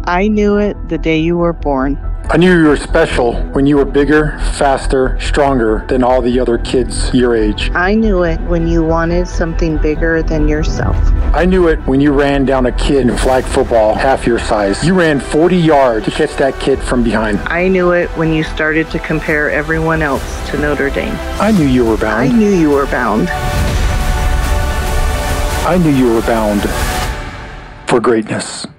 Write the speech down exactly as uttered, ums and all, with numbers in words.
I knew it the day you were born. I knew you were special when you were bigger, faster, stronger than all the other kids your age. I knew it when you wanted something bigger than yourself. I knew it when you ran down a kid in flag football half your size. You ran forty yards to catch that kid from behind. I knew it when you started to compare everyone else to Notre Dame. I knew you were bound. I knew you were bound. I knew you were bound for greatness.